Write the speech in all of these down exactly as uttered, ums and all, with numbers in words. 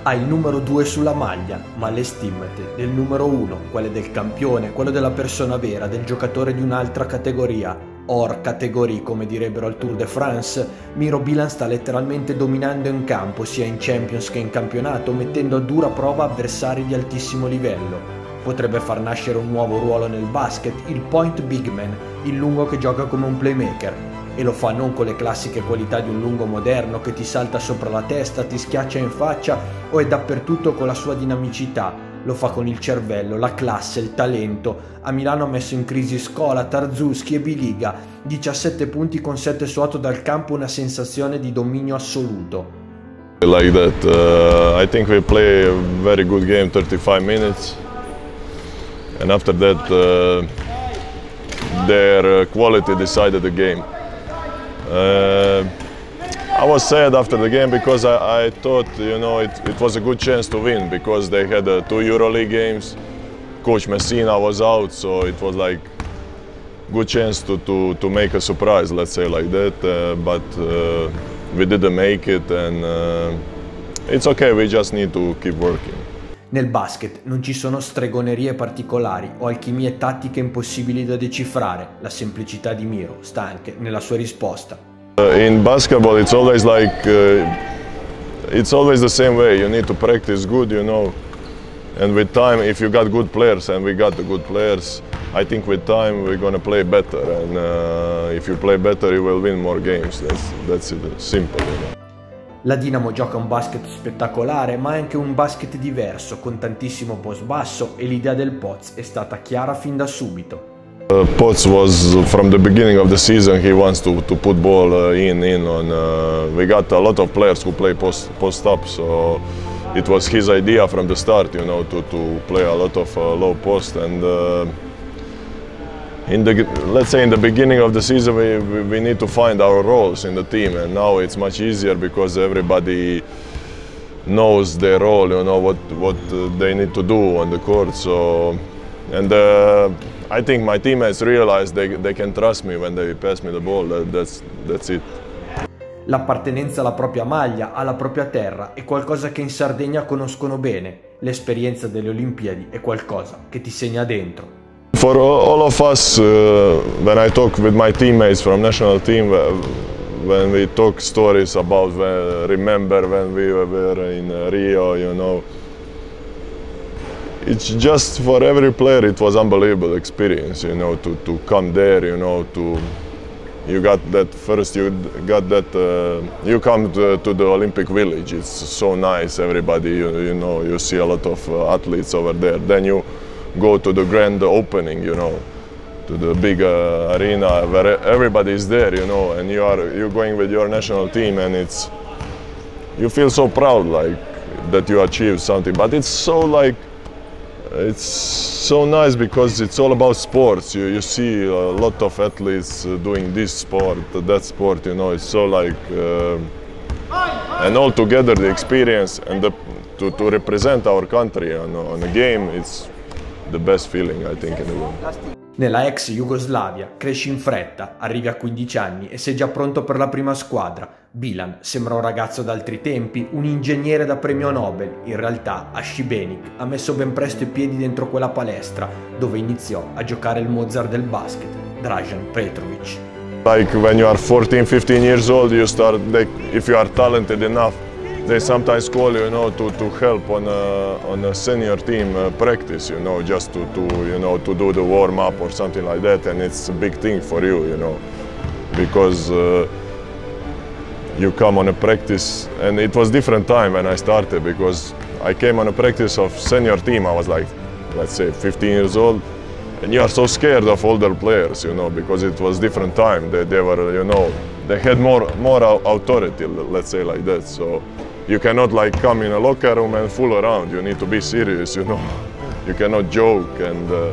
Ha il numero due sulla maglia, ma le stimmate del numero uno, quelle del campione, quello della persona vera, del giocatore di un'altra categoria, hors categorie come direbbero al Tour de France, Miro Bilan sta letteralmente dominando in campo sia in Champions che in campionato, mettendo a dura prova avversari di altissimo livello. Potrebbe far nascere un nuovo ruolo nel basket, il point big man, il lungo che gioca come un playmaker. E lo fa non con le classiche qualità di un lungo moderno che ti salta sopra la testa, ti schiaccia in faccia o è dappertutto con la sua dinamicità. Lo fa con il cervello, la classe, il talento. A Milano ha messo in crisi Scola, Tarczewski e Biliga. diciassette punti con sette su otto dal campo, una sensazione di dominio assoluto. Like that, uh, I think we play a very good game, thirty-five minutes. And after that, uh, their quality decided the game. Uh, I was sad after the game because I, I thought, you know, it, it was a good chance to win because they had uh, two EuroLeague games. Coach Messina was out, so it was like good chance to, to, to make a surprise, let's say like that. Uh, but uh, we didn't make it, and uh, it's okay. We just need to keep working. Nel basket non ci sono stregonerie particolari o alchimie tattiche impossibili da decifrare. La semplicità di Miro sta anche nella sua risposta. Uh, in basketball, it's always like uh, it's always the same way. You need to practice good, you know, and with time, if you got good players, and we got the good players, I think with time we're gonna play better. And uh, if you play better, you will win more games. That's that's it. Simple, you know. La Dinamo gioca un basket spettacolare, ma anche un basket diverso, con tantissimo post basso, e l'idea del Poz è stata chiara fin da subito. Uh, Poz was, from the beginning of the season, he wants to, to put ball uh, in, in on, uh, we got a lot of players who play post, post up, so it was his idea from the start, you know, to, to play a lot of uh, low post. And uh, in the, let's say in the beginning of the season, we, we, we need to find our roles in the team, and now it's much easier because everybody knows their role, you know, what, what uh, they need to do on the court. So, and uh, I think my teammates realize they, they can trust me when they pass me the ball. That, that's, that's it. L'appartenenza alla propria maglia, alla propria terra, è qualcosa che in Sardegna conoscono bene. L'esperienza delle Olimpiadi è qualcosa che ti segna dentro. For all of us, uh, when I talk with my teammates from national team, when we talk stories about, when, remember when we were in Rio, you know, it's just for every player it was unbelievable experience, you know, to, to come there, you know, to, you got that first, you got that, uh, you come to, to the Olympic Village, it's so nice, everybody, you, you know, you see a lot of uh, athletes over there, then you go to the grand opening, you know, to the big uh, arena where everybody is there, you know, and you are you're going with your national team, and it's you feel so proud, like that you achieved something. But it's so like it's so nice because it's all about sports. You you see a lot of athletes doing this sport, that sport, you know. It's so like uh, and all together the experience and the, to to represent our country on on a game, it's the best feeling, I think, in the world. Nella ex Jugoslavia cresci in fretta, arrivi a quindici anni e sei già pronto per la prima squadra. Bilan sembra un ragazzo d'altri tempi, un ingegnere da premio Nobel. In realtà a Šibenik ha messo ben presto i piedi dentro quella palestra dove iniziò a giocare il Mozart del basket, Dražen Petrović. Like when you are fourteen, fifteen years old, you start, like, if you are talented enough, they sometimes call you, you know, to, to help on a, on a senior team uh, practice, you know, just to, to, you know, to do the warm-up or something like that, and it's a big thing for you, you know, because uh, you come on a practice, and it was different time when I started, because I came on a practice of senior team, I was like, let's say, fifteen years old, and you are so scared of older players, you know, because it was different time, they, they were, you know, they had more, more authority, let's say like that, so you cannot like come in a locker room and fool around. You need to be serious, you know. You cannot joke, and uh,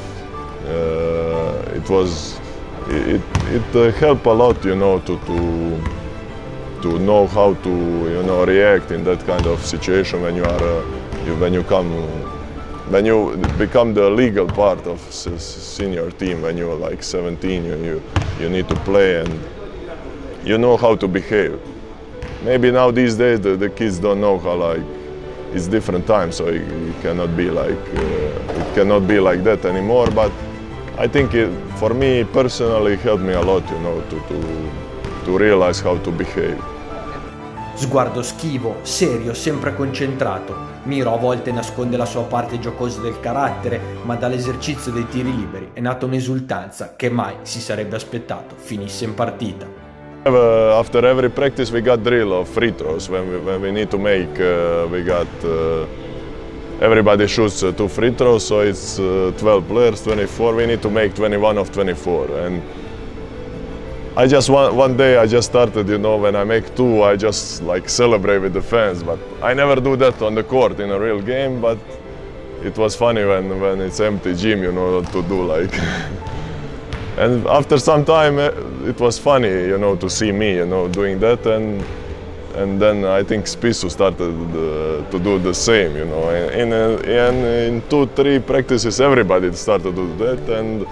uh, it was it it uh, helped a lot, you know, to to to know how to, you know, react in that kind of situation when you are uh, you, when you come when you become the legal part of senior team. When you're like seventeen, you you, you need to play and you know how to behave. Maybe now these days the, the kids don't know how like it's different time, so it, it cannot be like uh, it cannot be like that anymore. But I think it, for me personally, it helped me a lot, you know, to to to realize how to behave. Sguardo schivo, serio, sempre concentrato. Miro a volte nasconde la sua parte giocosa del carattere, ma dall'esercizio dei tiri liberi è nata un'esultanza che mai si sarebbe aspettato finisse in partita. Uh, after every practice we got drill of free throws. When we, when we need to make, uh, we got uh, everybody shoots uh, two free throws, so it's uh, twelve players, twenty-four. We need to make twenty-one of twenty-four. And I just one, one day I just started, you know, when I make two, I just like celebrate with the fans. But I never do that on the court in a real game. But it was funny when when it's empty gym, you know, to do like. And after some time, it was funny, you know, to see me, you know, doing that. And and then I think Spisu started uh, to do the same, you know. In in in two three practices, everybody started to do that. And.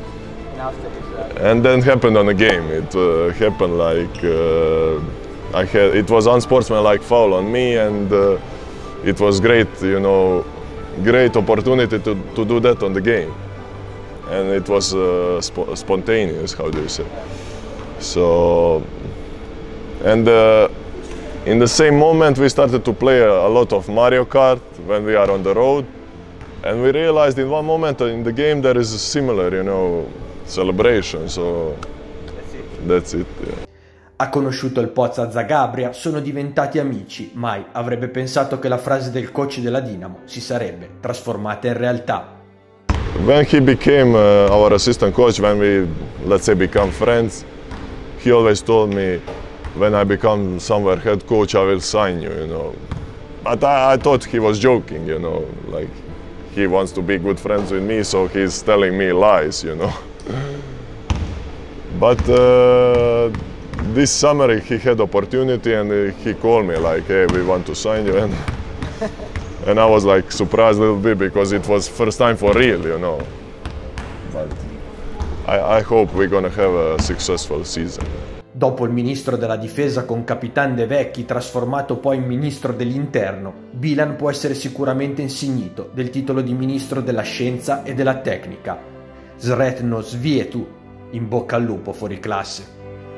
And then happened on the game. It uh, happened like uh, I had. It was unsportsmanlike foul on me, and uh, it was great, you know, great opportunity to to do that on the game. And it was uh, sp spontaneous. How do you say? So, and uh, in the same moment we started to play a, a lot of Mario Kart when we are on the road, and we realized in one moment in the game there is a similar, you know, celebration, so that's it. That's it, yeah. Ha conosciuto il Pozza Zagabria, sono diventati amici, mai avrebbe pensato che la frase del coach della Dinamo si sarebbe trasformata in realtà. When he became uh, our assistant coach, when we, let's say, become friends, he always told me, when I become somewhere head coach, I will sign you, you know. But I, I thought he was joking, you know, like he wants to be good friends with me, so he's telling me lies, you know. But uh, this summer he had opportunity and he called me like, hey, we want to sign you. And, and I was like surprised a little bit because it was first time for real, you know. But I, I hope we're gonna have a successful season. Dopo il ministro della difesa con Capitan De Vecchi, trasformato poi in ministro dell'interno, Bilan può essere sicuramente insignito del titolo di ministro della scienza e della tecnica. Sretno Svietu, in bocca al lupo fuori classe.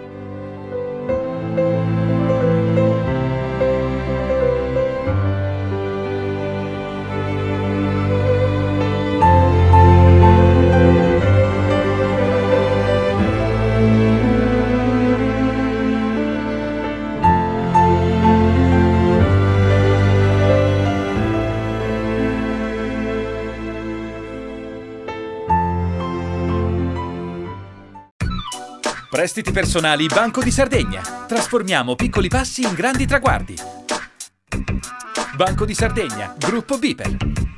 Prestiti personali Banco di Sardegna. Trasformiamo piccoli passi in grandi traguardi. Banco di Sardegna, Gruppo Biper.